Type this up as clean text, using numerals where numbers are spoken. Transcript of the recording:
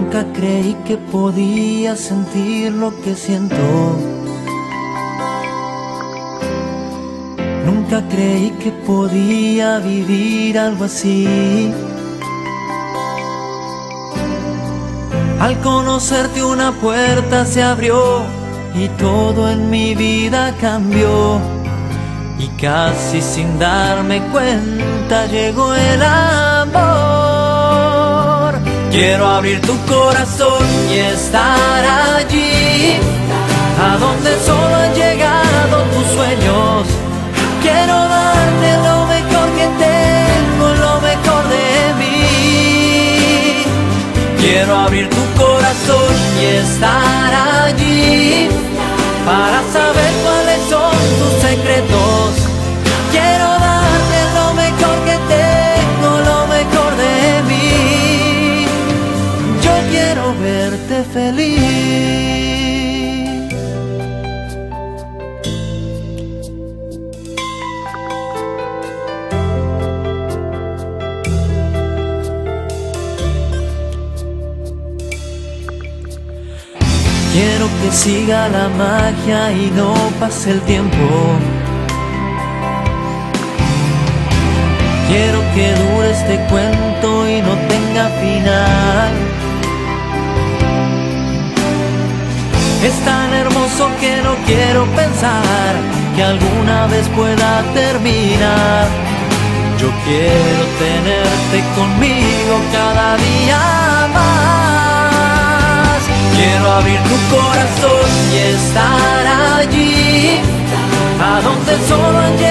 Nunca creí que podía sentir lo que siento. Nunca creí que podía vivir algo así. Al conocerte una puerta se abrió y todo en mi vida cambió. Y casi sin darme cuenta llegó el amor. Quiero abrir tu corazón y estar allí, a donde solo han llegado tus sueños. Quiero darte lo mejor que tengo, lo mejor de mí. Quiero abrir tu corazón y estar allí, para saber cuáles son tus secretos. Quiero darte lo mejor que tengo, lo mejor de mí. Yo quiero verte feliz. Quiero que siga la magia y no pase el tiempo. Quiero que dure este cuento y no tenga final. Es tan hermoso que no quiero pensar que alguna vez pueda terminar. Yo quiero tenerte conmigo cada día más. Quiero abrir tu corazón y estar allí, a donde solo han llegado